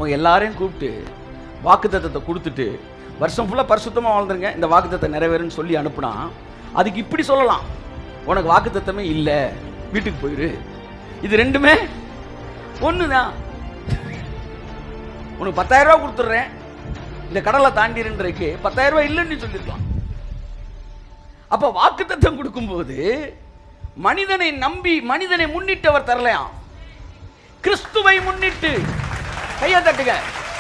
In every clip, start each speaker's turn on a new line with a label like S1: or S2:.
S1: உங்க எல்லாரையும் கூப்பிட்டு வாக்குத்தத்தத்தை கொடுத்துட்டு வருஷம் ஃபுல்லாக பரிசுத்தமாக வாழ்ந்துருங்க, இந்த வாக்குத்தத்தை நிறைவேறுன்னு சொல்லி அனுப்புனா அதுக்கு இப்படி சொல்லலாம், உனக்கு வாக்குத்தத்தமே இல்லை, வீட்டுக்கு போயிரு. இது ரெண்டுமே ஒன்று தான். உனக்கு 10,000 ரூபா கொடுத்துட்றேன், இந்த கடலை தாண்டிருன்றதுக்கு 10,000 ரூபா இல்லைன்னு சொல்லியிருக்கலாம். அப்போ வாக்குத்தத்தம் கொடுக்கும்போது மனிதனை நம்பி மனிதனை முன்னிட்டவர் தரலையாம், கிறிஸ்துவை முன்னிட்டு. கையை தட்டுங்க.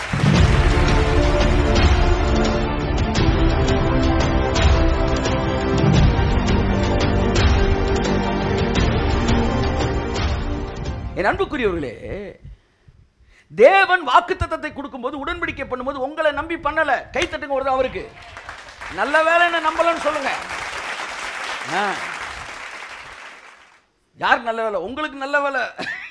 S1: என் அன்புக்குரியவர்களே, தேவன் வாக்குத்தத்தத்தை கொடுக்கும்போது உடன்படிக்கை பண்ணும்போது உங்களை நம்பி பண்ணல. கை தட்டுங்க ஒரு அவருக்கு. நல்ல வேலை என்ன நம்பலன்னு சொல்லுங்க. யார் நல்ல வேலை? உங்களுக்கு நல்ல வேலை.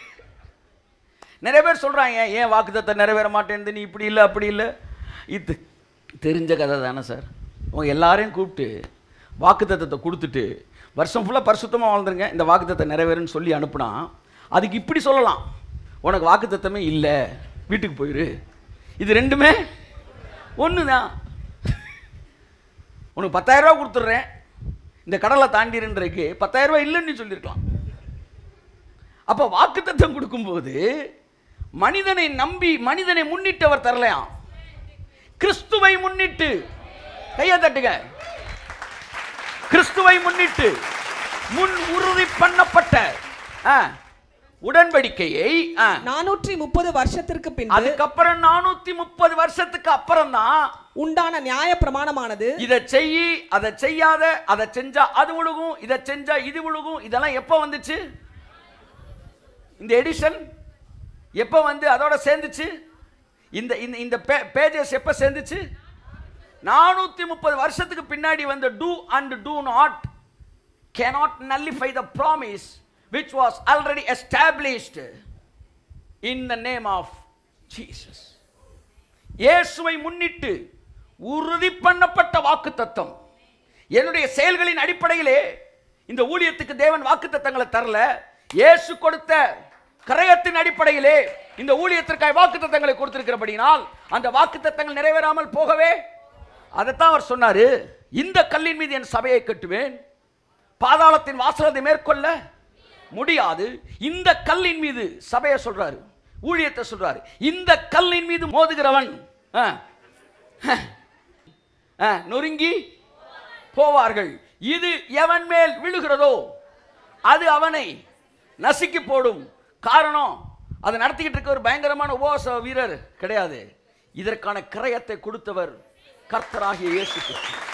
S1: நிறைய பேர் சொல்றாங்க, ஏன் வாக்குத்தத்தை நிறைவேற மாட்டேன்னு, நீ இப்படி இல்லை அப்படி இல்லை. இது தெரிஞ்ச கதை தானே சார். உங்க எல்லாரையும் கூப்பிட்டு வாக்குத்தத்தத்தை கொடுத்துட்டு வருஷம் ஃபுல்லாக பரிசுத்தமாக வாழ்ந்துருங்க, இந்த வாக்குத்தத்தை நிறைவேறுன்னு சொல்லி அனுப்புனா அதுக்கு இப்படி சொல்லலாம், உனக்கு வாக்குத்தத்தமே இல்லை, வீட்டுக்கு போயிரு. இது ரெண்டுமே ஒன்று தான். உனக்கு 10,000 ரூபா கொடுத்துட்றேன், இந்த கடலை தாண்டிருன்றதுக்கு 10,000 ரூபா இல்லைன்னு சொல்லியிருக்கலாம். அப்போ வாக்குத்தத்தம் கொடுக்கும்போது மனிதனை நம்பி மனிதனை முன்னிட்டவர் தரலையாம், கிறிஸ்துவை முன்னிட்டு. கையை தட்டுங்க. கிறிஸ்துவை முன்னிட்டு முன் உறுதி பண்ணப்பட்ட உடன்படிக்கையை
S2: 430 வருஷத்திற்கு பின்,
S1: அதுக்கப்புறம் 430 வருஷத்துக்கு அப்புறம் தான்
S2: உண்டான நியாய பிரமாணமானது,
S1: இதை செய்யி அதை செய்யாத, அதை செஞ்சா அது விழுகும், இதை செஞ்சா இது விழுகும். இதெல்லாம் எப்போ வந்துச்சு? இந்த எடிஷன் எப்போ வந்து அதோட சேர்ந்துச்சு? இந்த இந்த பேஜஸ் எப்போ சேர்ந்துச்சு? 430 வருஷத்துக்கு பின்னாடி வந்து do and do not cannot nullify the promise which was already established in the name of Jesus. இயேசுவை முன்னிட்டு உறுதி பண்ணப்பட்ட வாக்குத்தத்தம். என்னுடைய செயல்களின் அடிப்படையிலே இந்த ஊழியத்துக்கு தேவன் வாக்குத்தத்தங்களை தரல, இயேசு கொடுத்த கரையத்தின் அடிப்படையிலே இந்த ஊழியத்திற்காக வாக்குத்தத்தங்களை கொடுத்திருக்கிறபடினால் அந்த வாக்குத்தத்தங்கள் நிறைவேறாமல் போகவே, அதைத்தான் அவர் சொன்னாரு, இந்த கல்லின் மீது என் சபையை கட்டுவேன், பாதாளத்தின் வாசலத்தை மேற்கொள்ள முடியாது. இந்த கல்லின் மீது சபையை சொல்றாரு, ஊழியத்தை சொல்றாரு, இந்த கல்லின் மீது மோதுகிறவன் நொறுங்கி போவார்கள், இது எவன் மேல் விழுகிறதோ அது அவனை நசுக்கி போடும். காரணம், அதை நடத்திக்கிட்டு இருக்க ஒரு பயங்கரமான உபவாச வீரர் கிடையாது, இதற்கான கிரயத்தை கொடுத்தவர் கர்த்தராகிய இயேசு கிறிஸ்து.